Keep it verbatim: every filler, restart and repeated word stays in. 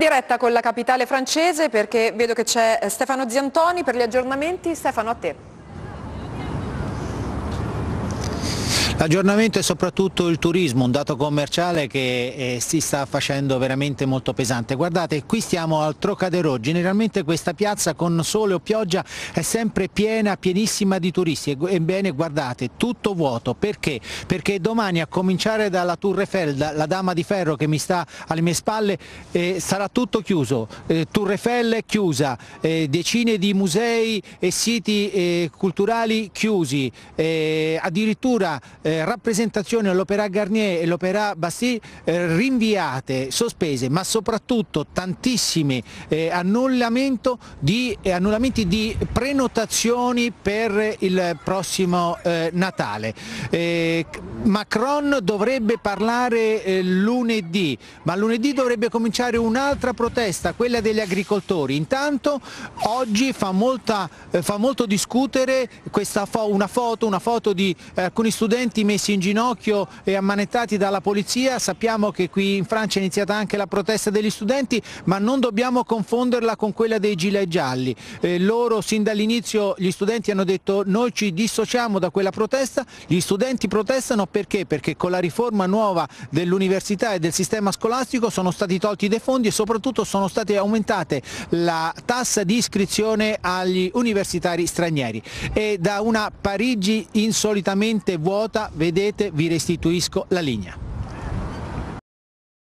diretta con la capitale francese perché vedo che c'è Stefano Ziantoni per gli aggiornamenti. Stefano, a te. L'aggiornamento è soprattutto il turismo, un dato commerciale che eh, si sta facendo veramente molto pesante. Guardate, qui stiamo al Trocadero, generalmente questa piazza con sole o pioggia è sempre piena, pienissima di turisti. Ebbene, guardate, tutto vuoto. Perché? Perché domani, a cominciare dalla Tour Eiffel, la Dama di Ferro che mi sta alle mie spalle, eh, sarà tutto chiuso. Eh, Tour Eiffel è chiusa, eh, decine di musei e siti eh, culturali chiusi, eh, addirittura Eh, rappresentazioni all'Opéra Garnier e l'Opéra Bastille eh, rinviate, sospese, ma soprattutto tantissimi eh, annullamento di, eh, annullamenti di prenotazioni per il prossimo eh, Natale. Eh, Macron dovrebbe parlare eh, lunedì, ma lunedì dovrebbe cominciare un'altra protesta, quella degli agricoltori. Intanto oggi fa, molta, eh, fa molto discutere questa fo una foto, una foto di eh, alcuni studenti messi in ginocchio e ammanettati dalla polizia. Sappiamo che qui in Francia è iniziata anche la protesta degli studenti, ma non dobbiamo confonderla con quella dei gilet gialli. Eh, loro sin dall'inizio, gli studenti hanno detto: noi ci dissociamo da quella protesta. Gli studenti protestano perché? Perché con la riforma nuova dell'università e del sistema scolastico sono stati tolti dei fondi e soprattutto sono state aumentate la tassa di iscrizione agli universitari stranieri. E da una Parigi insolitamente vuota, vedete, vi restituisco la linea.